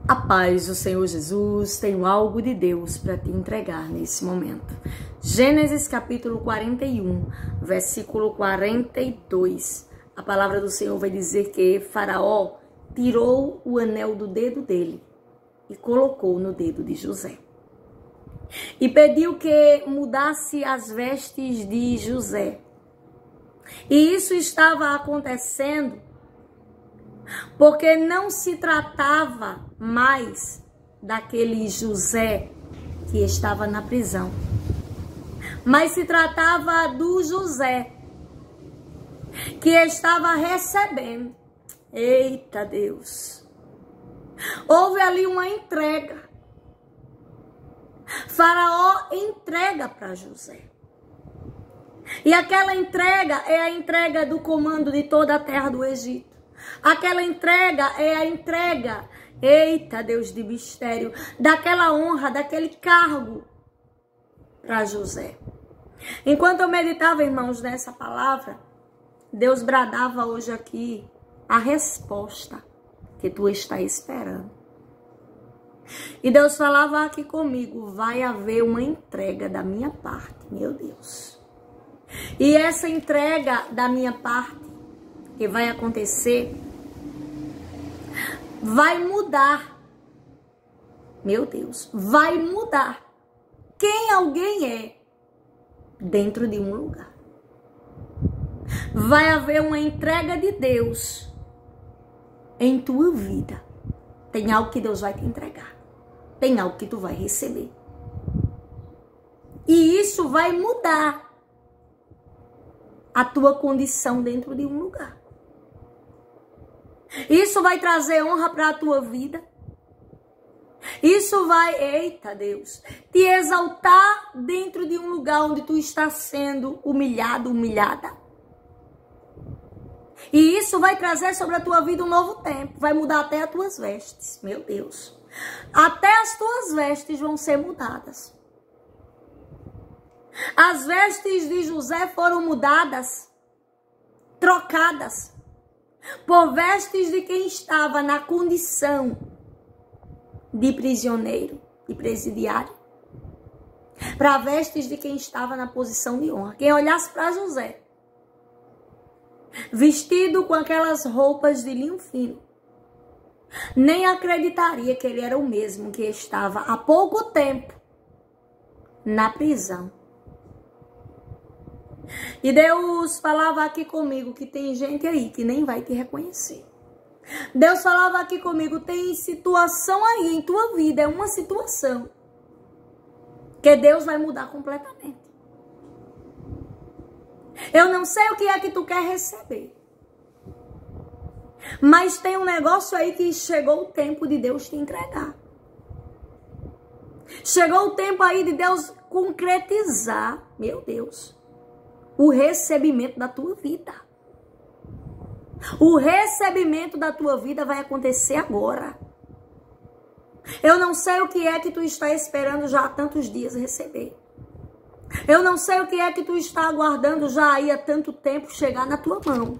A paz do Senhor Jesus, tenho algo de Deus para te entregar nesse momento. Gênesis capítulo 41, versículo 42. A palavra do Senhor vai dizer que Faraó tirou o anel do dedo dele e colocou no dedo de José. E pediu que mudasse as vestes de José. E isso estava acontecendo porque não se tratava mais daquele José que estava na prisão, mas se tratava do José que estava recebendo. Eita Deus! Houve ali uma entrega. Faraó entrega para José. E aquela entrega é a entrega do comando de toda a terra do Egito. Aquela entrega é a entrega, eita Deus de mistério, daquela honra, daquele cargo para José. Enquanto eu meditava, irmãos, nessa palavra, Deus bradava hoje aqui a resposta que tu está esperando. E Deus falava aqui comigo, vai haver uma entrega da minha parte, meu Deus. E essa entrega da minha parte que vai acontecer, vai mudar, meu Deus, vai mudar quem alguém é dentro de um lugar. Vai haver uma entrega de Deus em tua vida. Tem algo que Deus vai te entregar, tem algo que tu vai receber. E isso vai mudar a tua condição dentro de um lugar. Isso vai trazer honra para a tua vida. Isso vai, eita Deus, te exaltar dentro de um lugar onde tu está sendo humilhado, humilhada. E isso vai trazer sobre a tua vida um novo tempo. Vai mudar até as tuas vestes, meu Deus. Até as tuas vestes vão ser mudadas. As vestes de José foram mudadas, trocadas por vestes de quem estava na condição de prisioneiro, de presidiário, para vestes de quem estava na posição de honra. Quem olhasse para José, vestido com aquelas roupas de linho fino, nem acreditaria que ele era o mesmo que estava há pouco tempo na prisão. E Deus falava aqui comigo que tem gente aí que nem vai te reconhecer. Deus falava aqui comigo, tem situação aí em tua vida, é uma situação que Deus vai mudar completamente. Eu não sei o que é que tu quer receber, mas tem um negócio aí que chegou o tempo de Deus te entregar. Chegou o tempo aí de Deus concretizar, meu Deus, o recebimento da tua vida. O recebimento da tua vida vai acontecer agora. Eu não sei o que é que tu está esperando já há tantos dias receber. Eu não sei o que é que tu está aguardando já aí há tanto tempo chegar na tua mão.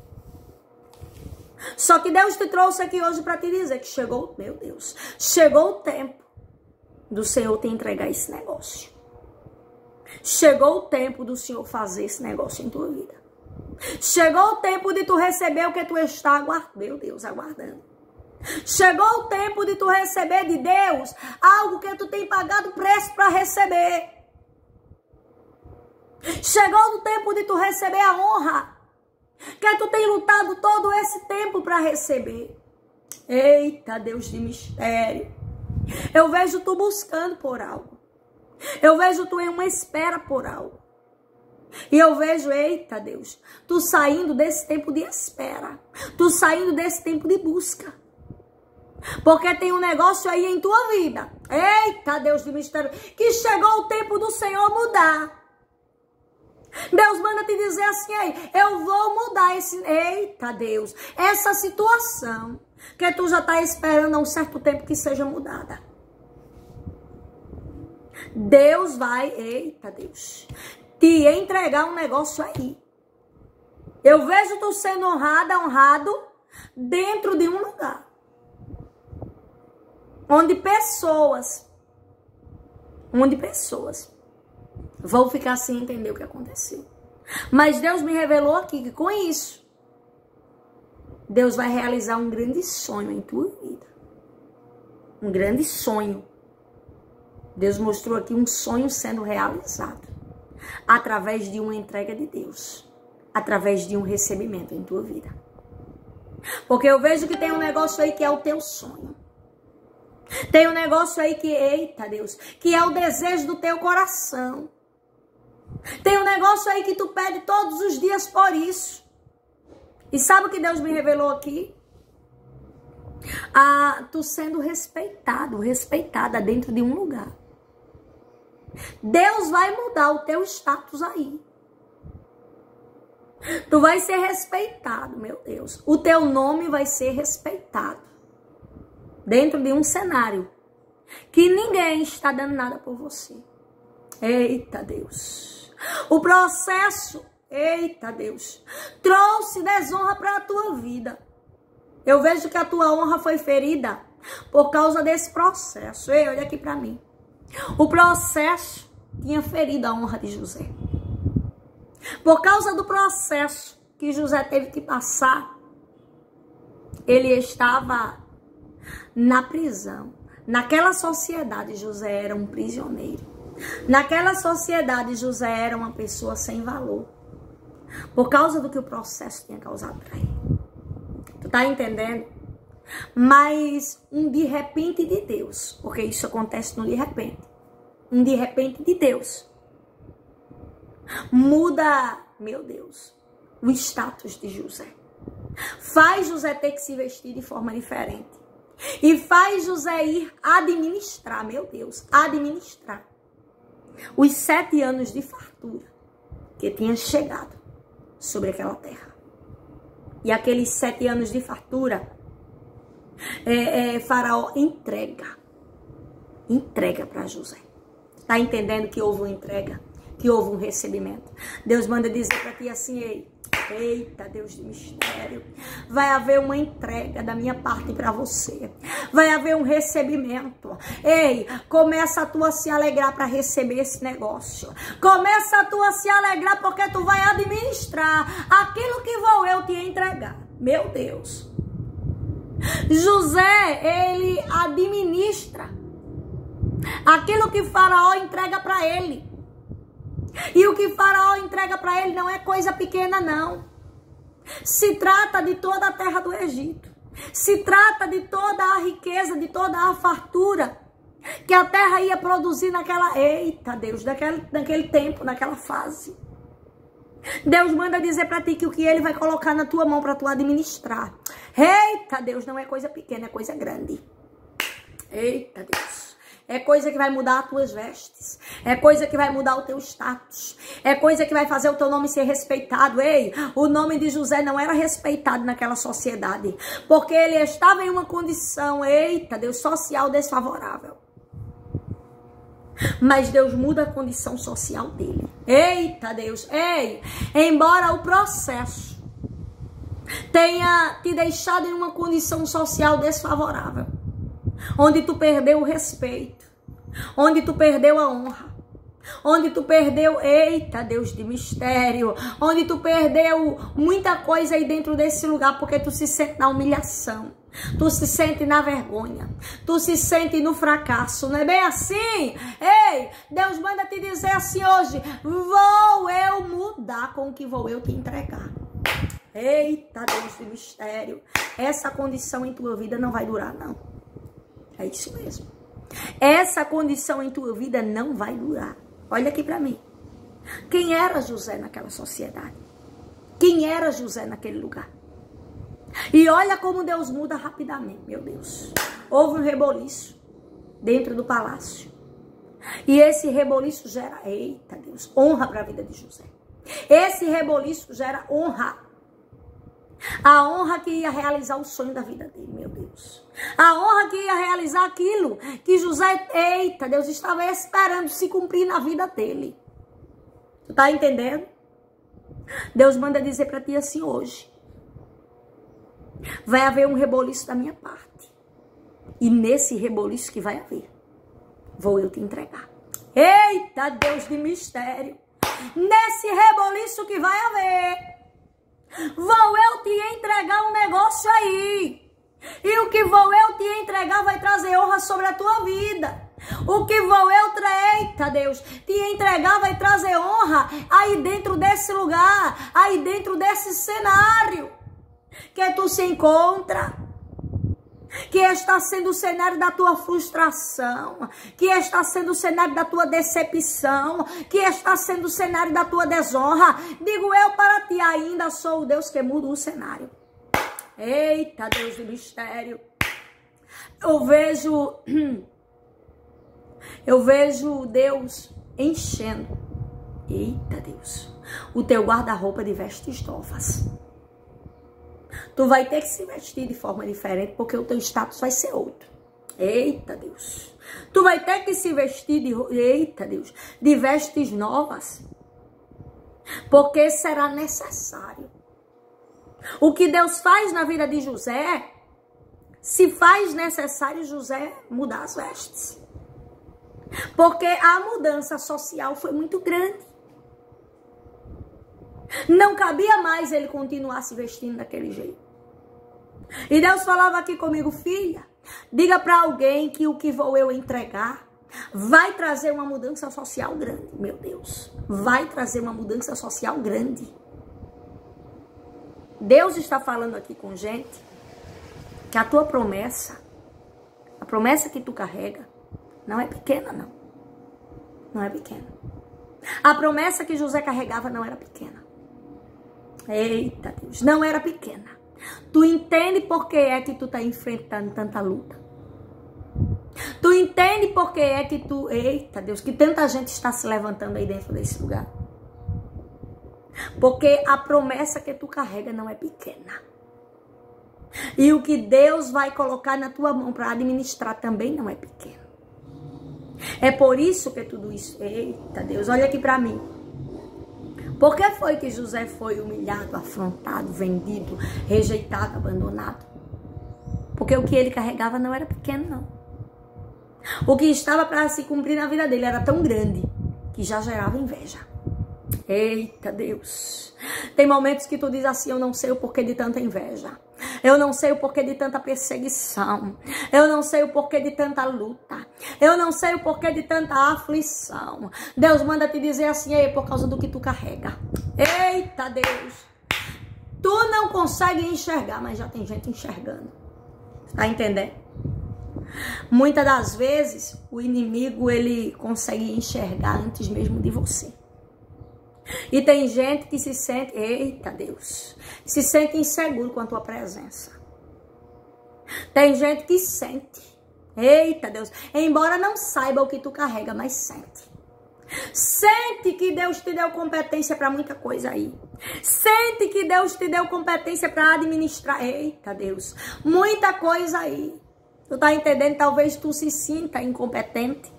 Só que Deus te trouxe aqui hoje para te dizer que chegou, meu Deus, chegou o tempo do Senhor te entregar esse negócio. Chegou o tempo do Senhor fazer esse negócio em tua vida. Chegou o tempo de tu receber o que tu está aguardando, meu Deus, aguardando. Chegou o tempo de tu receber de Deus algo que tu tem pagado preço para receber. Chegou o tempo de tu receber a honra que tu tem lutado todo esse tempo para receber. Eita Deus de mistério. Eu vejo tu buscando por algo. Eu vejo tu em uma espera por algo. E eu vejo, eita Deus, tu saindo desse tempo de espera. Tu saindo desse tempo de busca. Porque tem um negócio aí em tua vida. Eita Deus de mistério. Que chegou o tempo do Senhor mudar. Deus manda te dizer assim, aí, eu vou mudar esse, eita Deus, essa situação que tu já está esperando há um certo tempo que seja mudada. Deus vai, eita Deus, te entregar um negócio aí. Eu vejo tu sendo honrado dentro de um lugar. onde pessoas vão ficar sem entender o que aconteceu. Mas Deus me revelou aqui que com isso, Deus vai realizar um grande sonho em tua vida. Um grande sonho. Deus mostrou aqui um sonho sendo realizado. Através de uma entrega de Deus. Através de um recebimento em tua vida. Porque eu vejo que tem um negócio aí que é o teu sonho. Tem um negócio aí que, eita Deus, que é o desejo do teu coração. Tem um negócio aí que tu pede todos os dias por isso. E sabe o que Deus me revelou aqui? Tu sendo respeitado, respeitada dentro de um lugar. Deus vai mudar o teu status aí. Tu vai ser respeitado, meu Deus. O teu nome vai ser respeitado. Dentro de um cenário que ninguém está dando nada por você. Eita Deus. O processo, eita Deus, trouxe desonra para a tua vida. Eu vejo que a tua honra foi ferida por causa desse processo. Ei, olha aqui para mim. O processo tinha ferido a honra de José. Por causa do processo que José teve que passar, ele estava na prisão. Naquela sociedade, José era um prisioneiro. Naquela sociedade, José era uma pessoa sem valor. Por causa do que o processo tinha causado para ele. Tu tá entendendo? Mas um de repente de Deus. Porque isso acontece no de repente. Um de repente de Deus. Muda, meu Deus, o status de José. Faz José ter que se vestir de forma diferente. E faz José ir administrar, meu Deus, administrar os 7 anos de fartura que tinha chegado sobre aquela terra. E aqueles 7 anos de fartura, Faraó entrega para José. Tá entendendo que houve uma entrega? Que houve um recebimento? Deus manda dizer para ti assim, eita Deus de mistério, vai haver uma entrega da minha parte para você, vai haver um recebimento. Ei, começa a tu a se alegrar para receber esse negócio, começa a tu a se alegrar porque tu vai administrar aquilo que vou eu te entregar. Meu Deus, José, ele administra aquilo que Faraó entrega para ele. E o que Faraó entrega para ele não é coisa pequena, não. Se trata de toda a terra do Egito. Se trata de toda a riqueza, de toda a fartura que a terra ia produzir naquela... Eita, Deus, naquele tempo, naquela fase. Deus manda dizer para ti que o que ele vai colocar na tua mão para tu administrar. Eita, Deus, não é coisa pequena, é coisa grande. Eita, Deus. É coisa que vai mudar as tuas vestes. É coisa que vai mudar o teu status. É coisa que vai fazer o teu nome ser respeitado. Ei, o nome de José não era respeitado naquela sociedade. Porque ele estava em uma condição, eita Deus, social desfavorável. Mas Deus muda a condição social dele. Eita Deus, ei, embora o processo tenha te deixado em uma condição social desfavorável, onde tu perdeu o respeito, onde tu perdeu a honra, onde tu perdeu, eita Deus de mistério, onde tu perdeu muita coisa aí dentro desse lugar, porque tu se sente na humilhação, tu se sente na vergonha, tu se sente no fracasso, não é bem assim? Ei, Deus manda te dizer assim hoje, vou eu mudar com o que vou eu te entregar. Eita Deus de mistério, essa condição em tua vida não vai durar não. É isso mesmo. Essa condição em tua vida não vai durar. Olha aqui para mim. Quem era José naquela sociedade? Quem era José naquele lugar? E olha como Deus muda rapidamente, meu Deus. Houve um reboliço dentro do palácio. E esse reboliço gera, eita Deus, honra para a vida de José. Esse reboliço gera honra. A honra que ia realizar o sonho da vida dele, meu Deus. A honra que ia realizar aquilo que José, eita, Deus estava esperando se cumprir na vida dele. Tu tá entendendo? Deus manda dizer para ti assim hoje. Vai haver um reboliço da minha parte. E nesse reboliço que vai haver, vou eu te entregar. Eita, Deus de mistério. Nesse reboliço que vai haver, vou eu te entregar um negócio aí. E o que vou eu te entregar vai trazer honra sobre a tua vida. O que vou eu, eita Deus, te entregar vai trazer honra aí dentro desse lugar, aí dentro desse cenário que tu se encontra, que está sendo o cenário da tua frustração, que está sendo o cenário da tua decepção, que está sendo o cenário da tua desonra. Digo eu para ti, ainda sou o Deus que muda o cenário. Eita, Deus de mistério. Eu vejo Deus enchendo, eita Deus, o teu guarda-roupa de vestes novas. Tu vai ter que se vestir de forma diferente, porque o teu status vai ser outro. Eita Deus. Tu vai ter que se vestir eita Deus, de vestes novas, porque será necessário. O que Deus faz na vida de José, se faz necessário José mudar as vestes. Porque a mudança social foi muito grande. Não cabia mais ele continuar se vestindo daquele jeito. E Deus falava aqui comigo, filha, diga para alguém que o que vou eu entregar vai trazer uma mudança social grande. Meu Deus, vai trazer uma mudança social grande. Deus está falando aqui com gente que a tua promessa, a promessa que tu carrega, não é pequena, não. Não é pequena. A promessa que José carregava não era pequena. Eita Deus, não era pequena. Tu entende por que é que tu tá enfrentando tanta luta? Tu entende por que é que tu... Eita Deus, que tanta gente está se levantando aí dentro desse lugar? Porque a promessa que tu carrega não é pequena. E o que Deus vai colocar na tua mão para administrar também não é pequeno. É por isso que tudo isso... Eita Deus, olha aqui para mim. Por que foi que José foi humilhado, afrontado, vendido, rejeitado, abandonado? Porque o que ele carregava não era pequeno, não. O que estava para se cumprir na vida dele era tão grande que já gerava inveja. Eita Deus. Tem momentos que tu diz assim, eu não sei o porquê de tanta inveja. Eu não sei o porquê de tanta perseguição. Eu não sei o porquê de tanta luta. Eu não sei o porquê de tanta aflição. Deus manda te dizer assim, é por causa do que tu carrega. Eita Deus. Tu não consegue enxergar, mas já tem gente enxergando. Tá entendendo? Muitas das vezes, o inimigo, ele consegue enxergar antes mesmo de você. E tem gente que se sente, eita Deus, se sente inseguro com a tua presença. Tem gente que sente, eita Deus, embora não saiba o que tu carrega, mas sente. Sente que Deus te deu competência para muita coisa aí. Sente que Deus te deu competência para administrar, eita Deus, muita coisa aí. Tu tá entendendo? Talvez tu se sinta incompetente.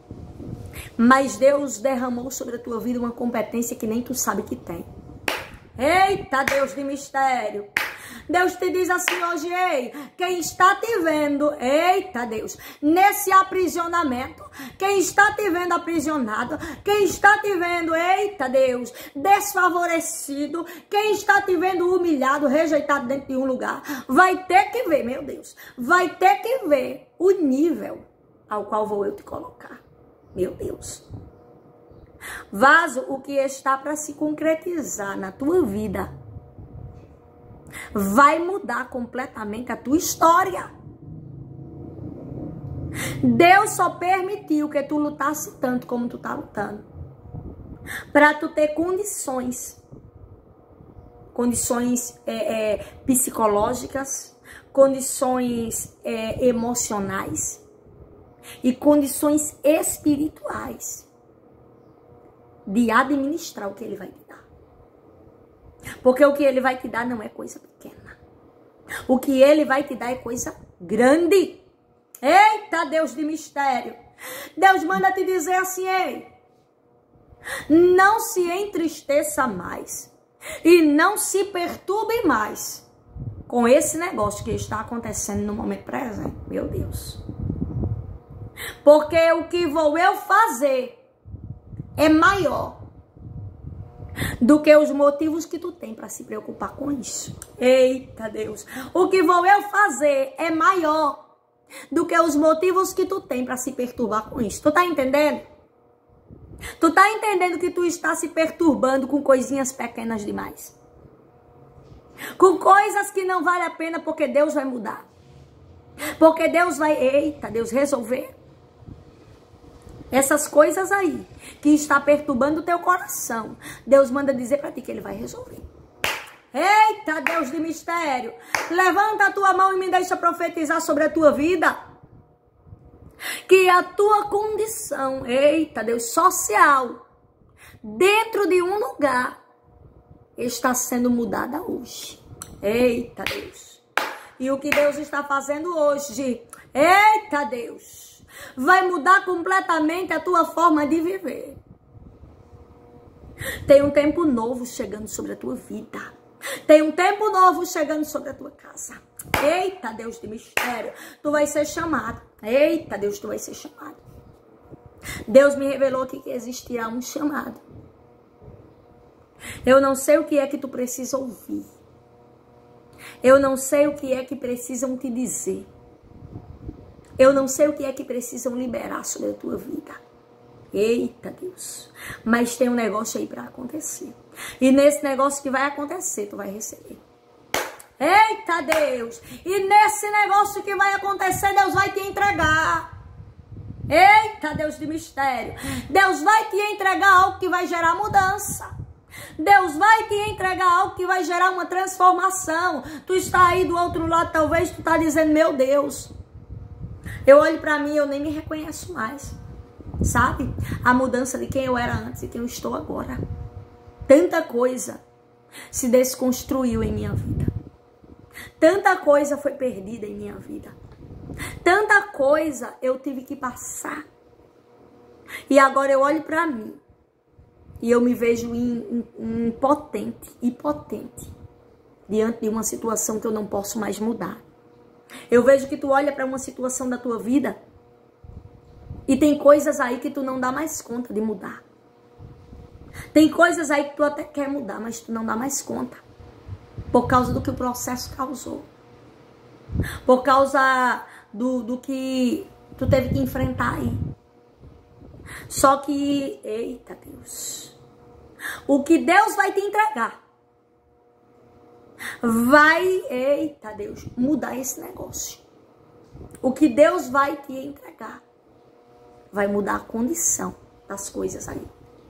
Mas Deus derramou sobre a tua vida uma competência que nem tu sabe que tem. Eita Deus de mistério. Deus te diz assim hoje, ei, quem está te vendo, eita Deus, nesse aprisionamento, quem está te vendo aprisionado, quem está te vendo, eita Deus, desfavorecido, quem está te vendo humilhado, rejeitado dentro de um lugar, vai ter que ver, meu Deus, vai ter que ver o nível ao qual vou eu te colocar. Meu Deus. Vaso, o que está para se concretizar na tua vida vai mudar completamente a tua história. Deus só permitiu que tu lutasse tanto como tu tá lutando para tu ter condições psicológicas, condições emocionais e condições espirituais de administrar o que ele vai te dar. Porque o que ele vai te dar não é coisa pequena. O que ele vai te dar é coisa grande. Eita Deus de mistério. Deus manda te dizer assim, ei, não se entristeça mais e não se perturbe mais com esse negócio que está acontecendo no momento presente. Meu Deus. Porque o que vou eu fazer é maior do que os motivos que tu tem para se preocupar com isso. Eita Deus. O que vou eu fazer é maior do que os motivos que tu tem para se perturbar com isso. Tu tá entendendo? Tu tá entendendo que tu está se perturbando com coisinhas pequenas demais? Com coisas que não vale a pena, porque Deus vai mudar. Porque Deus vai, eita Deus, resolver essas coisas aí que está perturbando o teu coração. Deus manda dizer para ti que Ele vai resolver. Eita Deus de mistério. Levanta a tua mão e me deixa profetizar sobre a tua vida. Que a tua condição, eita Deus, social, dentro de um lugar, está sendo mudada hoje. Eita Deus. E o que Deus está fazendo hoje, eita Deus, vai mudar completamente a tua forma de viver. Tem um tempo novo chegando sobre a tua vida. Tem um tempo novo chegando sobre a tua casa. Eita Deus de mistério, tu vai ser chamado. Eita Deus, tu vai ser chamado. Deus me revelou que existirá um chamado. Eu não sei o que é que tu precisa ouvir. Eu não sei o que é que precisam te dizer. Eu não sei o que é que precisam liberar sobre a tua vida. Eita Deus. Mas tem um negócio aí para acontecer. E nesse negócio que vai acontecer, tu vai receber. Eita Deus. E nesse negócio que vai acontecer, Deus vai te entregar. Eita Deus de mistério. Deus vai te entregar algo que vai gerar mudança. Deus vai te entregar algo que vai gerar uma transformação. Tu está aí do outro lado, talvez tu está dizendo, meu Deus, eu olho para mim e eu nem me reconheço mais. Sabe? A mudança de quem eu era antes e quem eu estou agora. Tanta coisa se desconstruiu em minha vida. Tanta coisa foi perdida em minha vida. Tanta coisa eu tive que passar. E agora eu olho para mim. E eu me vejo impotente diante de uma situação que eu não posso mais mudar. Eu vejo que tu olha para uma situação da tua vida e tem coisas aí que tu não dá mais conta de mudar. Tem coisas aí que tu até quer mudar, mas tu não dá mais conta. Por causa do que o processo causou. Por causa do que tu teve que enfrentar aí. Só que, eita Deus, o que Deus vai te entregar vai, eita Deus, mudar esse negócio. O que Deus vai te entregar vai mudar a condição das coisas aí.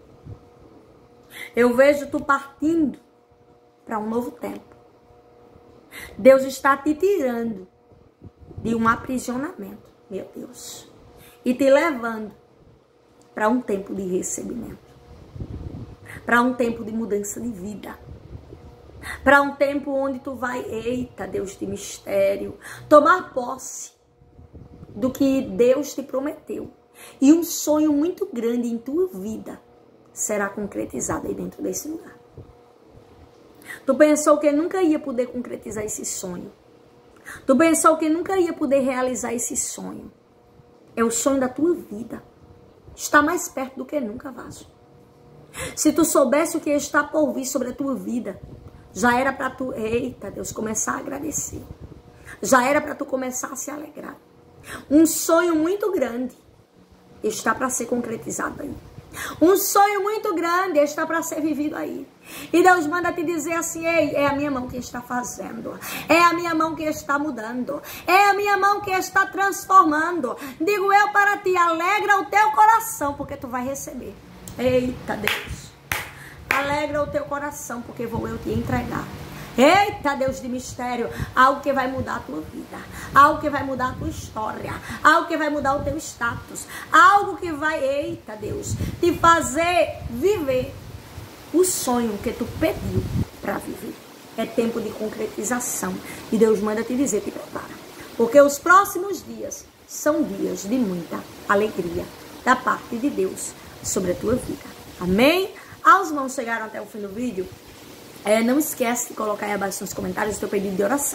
Eu vejo tu partindo para um novo tempo. Deus está te tirando de um aprisionamento, meu Deus, e te levando para um tempo de recebimento, para um tempo de mudança de vida, para um tempo onde tu vai, eita Deus de mistério, tomar posse do que Deus te prometeu. E um sonho muito grande em tua vida será concretizado aí dentro desse lugar. Tu pensou que nunca ia poder concretizar esse sonho. Tu pensou que nunca ia poder realizar esse sonho. É o sonho da tua vida. Está mais perto do que nunca, vaso. Se tu soubesse o que está por vir sobre a tua vida, já era para tu, eita Deus, começar a agradecer. Já era para tu começar a se alegrar. Um sonho muito grande está para ser concretizado aí. Um sonho muito grande está para ser vivido aí. E Deus manda te dizer assim, ei, é a minha mão que está fazendo. É a minha mão que está mudando. É a minha mão que está transformando. Digo eu para ti, alegra o teu coração, porque tu vai receber. Eita Deus. Alegra o teu coração, porque vou eu te entregar. Eita Deus de mistério, algo que vai mudar a tua vida, algo que vai mudar a tua história, algo que vai mudar o teu status, algo que vai, eita Deus, te fazer viver o sonho que tu pediu para viver. É tempo de concretização e Deus manda te dizer, te prepara, porque os próximos dias são dias de muita alegria da parte de Deus sobre a tua vida. Amém? Aos irmãos chegaram até o fim do vídeo, não esquece de colocar aí abaixo nos comentários o teu pedido de oração.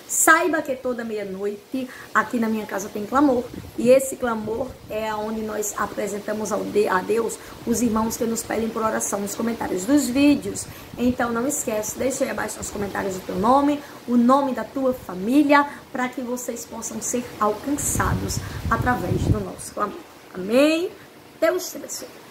Saiba que toda meia-noite aqui na minha casa tem clamor. E esse clamor é onde nós apresentamos a Deus os irmãos que nos pedem por oração nos comentários dos vídeos. Então não esquece, deixa aí abaixo nos comentários o teu nome, o nome da tua família, para que vocês possam ser alcançados através do nosso clamor. Amém? Deus te abençoe.